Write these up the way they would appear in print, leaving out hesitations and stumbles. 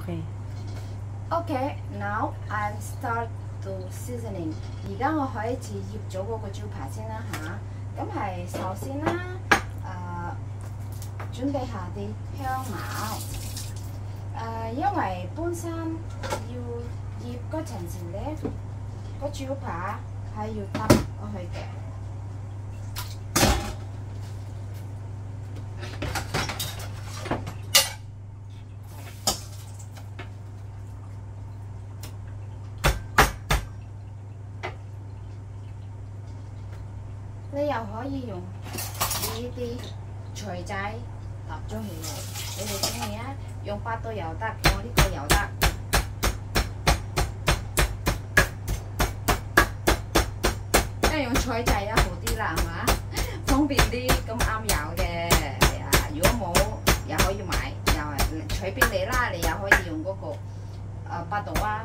OK。 OK, now I'm start to seasoning。而家我開始醃咗嗰個招牌先啦嚇。咁係首先啦，準備下啲香茅。因為本身要醃嗰陣時咧，個招牌係要揼落去嘅。你又可以用呢啲錘仔揼咗起嚟，你哋中意啊？用8刀又得，我呢個又得。梗係用錘仔啊，好啲啦，係嘛？方便啲，咁啱有嘅。係啊，如果冇又可以買，又係隨便你啦。你又可以用嗰個8刀啊，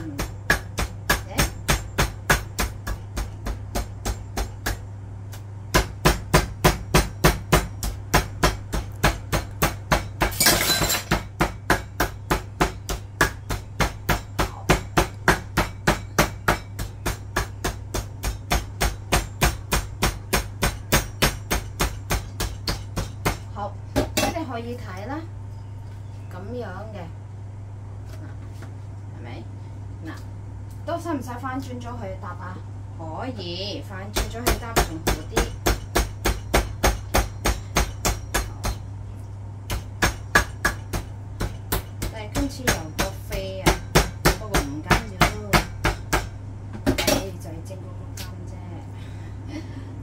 好，你哋可以睇啦，咁樣嘅，係咪？嗱，都使唔使翻轉咗去搭啊？可以翻轉咗去搭仲好啲。但係今次又多飛啊，不過唔緊要，就係整嗰個金啫。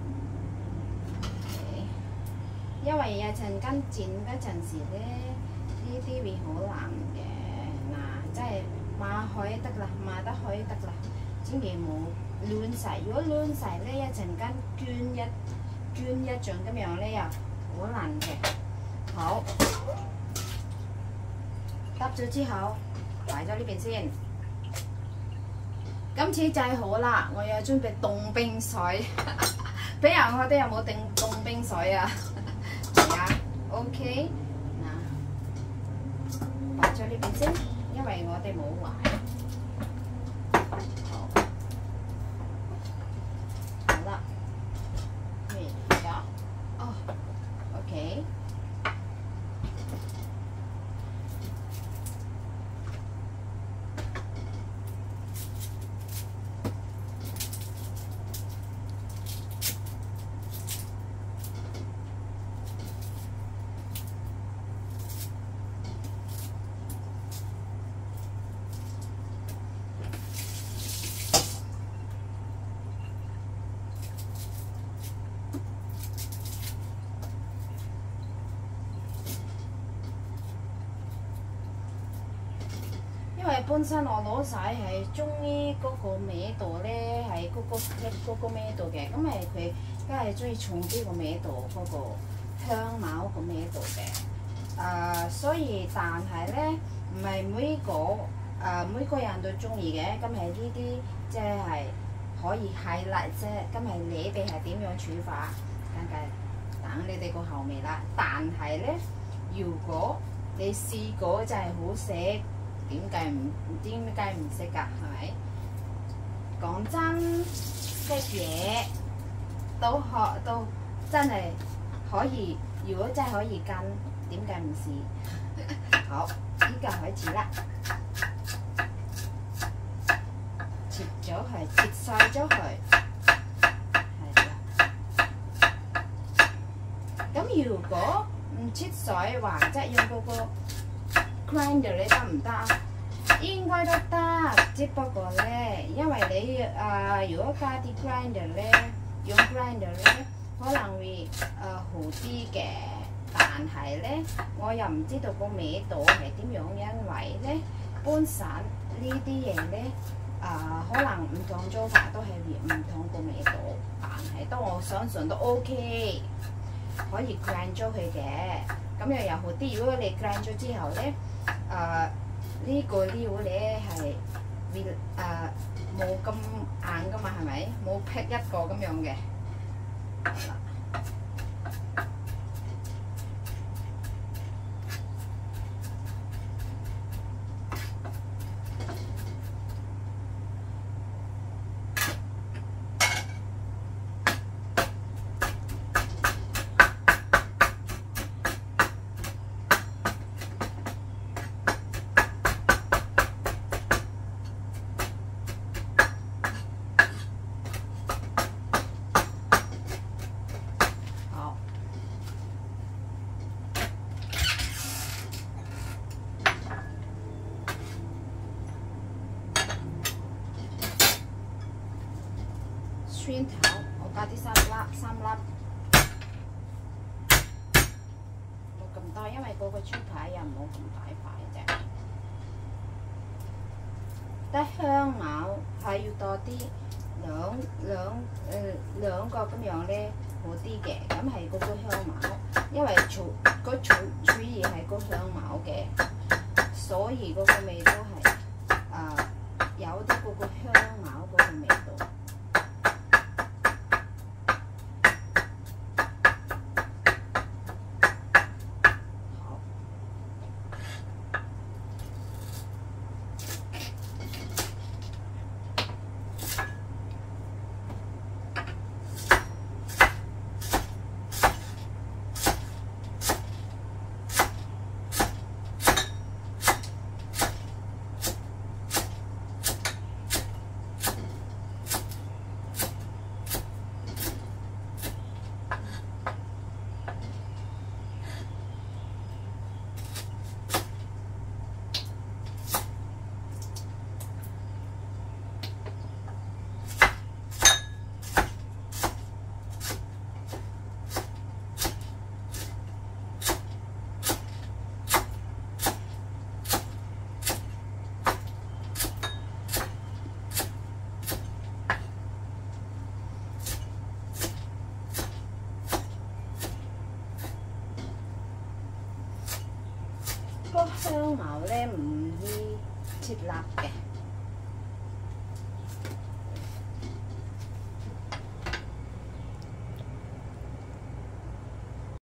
因為有陣間剪嗰陣時咧，呢啲會好難嘅。嗱，即係碼可以得啦，碼得可以得啦，千祈冇亂晒。如果亂晒咧，一陣間捐一張咁樣咧，又好難嘅。好，揼咗之後，擺咗呢邊先。今次就係好啦，我又準備凍冰水。俾人我哋有冇凍冰水啊？OK， 嗱，擺咗呢邊先，因為我哋冇壞。好啦，而家，哦 ，OK。因為本身我老細係中意嗰個味道咧，係嗰個味道嘅，咁係佢梗係中意重啲個味道，嗰個香茅個味道嘅。所以但係咧，唔係每個人都中意嘅，咁係呢啲即係可以highlight啫。咁係你哋係點樣煮法，梗係等你哋個口味啦。但係咧，如果你試過真係好食。點解唔識㗎？係咪？講真，識嘢都真係可以。如果真係可以跟，點解唔試？好，依家開始啦。切咗佢，切碎咗佢，係啦。咁如果唔切碎，或者用嗰個grinder 你得唔得？應該都得，只不過咧，因為你如果加啲 grinder 咧，用 grinder 咧，可能會好啲嘅。但係咧，我又唔知道個味道係點樣，因為咧本身呢啲嘢咧可能唔同做法都係唔同個味道，但係都我相信都 OK， 可以 grind 咗佢嘅，咁又好啲。如果你 grind 咗之後咧，呢個料咧係冇咁硬噶嘛，係咪？冇劈一個咁樣嘅。 蒜頭，我加啲3粒，冇咁多，因為嗰個豬排又冇咁大塊啫。得香茅係要多啲，兩個咁樣咧好啲嘅，咁係嗰個香茅，因為主要係個香茅嘅，所以嗰個味道係有啲嗰個香茅嗰個味道。個香茅咧唔易切粒嘅。